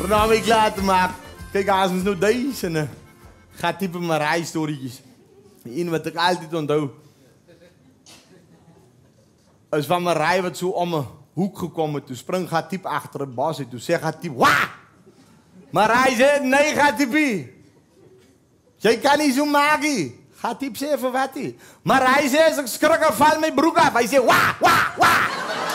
nou ik laten maken. Kijk, als we nou deze en gaat typen mijn rijstorietjes. Eén wat ik altijd onthoud. Als van mijn rij wat zo om mijn hoek gekomen. Toen sprong gaat type achter het bos. En toen zegt gaat type, wah! Maar hij zei, nee, gaat type. Jij kan niet zo maken. Gaat type zeggen wat hij. Maar hij zei, ik schrik en val mijn broek af. Hij zei, wah, wah, wah.